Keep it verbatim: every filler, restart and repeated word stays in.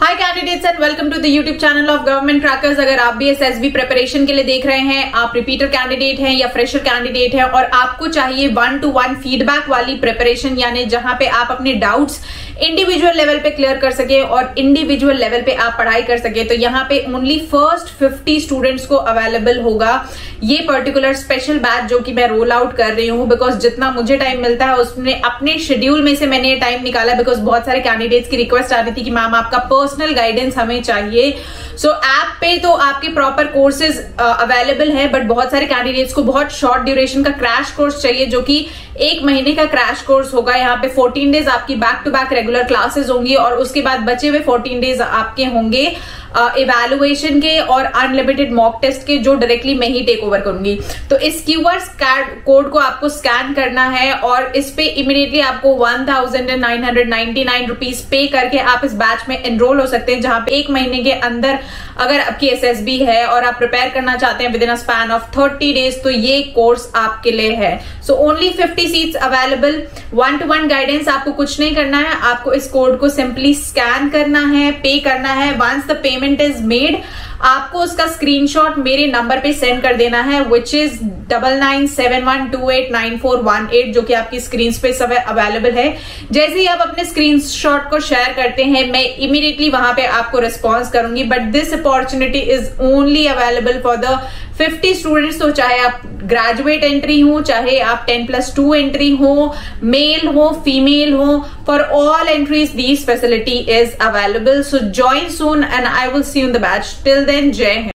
Hi candidates and welcome to the YouTube channel of government crackers. अगर आप भी SSB preparation के लिए देख रहे हैं, आप रिपीटर कैंडिडेट हैं या फ्रेशर कैंडिडेट हैं और आपको चाहिए वन टू वन फीडबैक वाली प्रिपरेशन, यानी जहां पे आप अपने डाउट्स इंडिविजुअल लेवल पे क्लियर कर सके और इंडिविजुअल लेवल पे आप पढ़ाई कर सके, तो यहाँ पे ओनली फर्स्ट फिफ्टी स्टूडेंट्स को अवेलेबल होगा ये पर्टिकुलर स्पेशल बैच जो कि मैं रोल आउट कर रही हूँ। बिकॉज जितना मुझे टाइम मिलता है उसमें अपने शेड्यूल में से मैंने ये टाइम निकाला, बिकॉज बहुत सारे कैंडिडेट्स की रिक्वेस्ट आ रही थी कि मैम आपका पर्सनल गाइडेंस हमें चाहिए। सो so, ऐप पे तो आपके प्रॉपर कोर्सेज अवेलेबल है, बट बहुत सारे कैंडिडेट्स को बहुत शॉर्ट ड्यूरेशन का क्रैश कोर्स चाहिए जो कि एक महीने का क्रैश कोर्स होगा। यहाँ पे फोर्टीन डेज आपकी back to back regular classes होंगी और उसके बाद बचे हुए फोर्टीन डेज आपके होंगे इवैल्यूएशन के और अनलिमिटेड मॉक टेस्ट के, जो डायरेक्टली मैं ही टेक ओवर करूंगी। तो इस क्यूआर कोड को आपको स्कैन करना है और इस पे इमीडिएटली आपको one thousand nine hundred ninety nine rupees pay करके आप इस बैच में एनरोल हो सकते हैं, जहां पे एक महीने के अंदर अगर आपकी एसएसबी है और आप प्रिपेयर करना चाहते हैं within a span of thirty days, तो ये कोर्स आपके लिए है। So only fifty seats available. One to one guidance, आपको कुछ नहीं करना है, आपको इस कोड को सिंपली स्कैन करना है, पे करना है। Once the payment is made, आपको उसका स्क्रीनशॉट मेरे नंबर पे सेंड कर देना है, which is double nine seven one two eight nine four one eight, जो कि आपकी स्क्रीन पे सब अवेलेबल है। जैसे ही आप अपने स्क्रीनशॉट को शेयर करते हैं, मैं इमीडिएटली वहां पे आपको रिस्पॉन्स करूंगी। But this opportunity is only available for the fifty students. तो चाहे आप ग्रेजुएट एंट्री हो, चाहे आप टेन प्लस टू एंट्री हो, मेल हो, फीमेल हो, for all entries this facility is available. So join soon and I will see you in the batch. Till then, जय हिंद।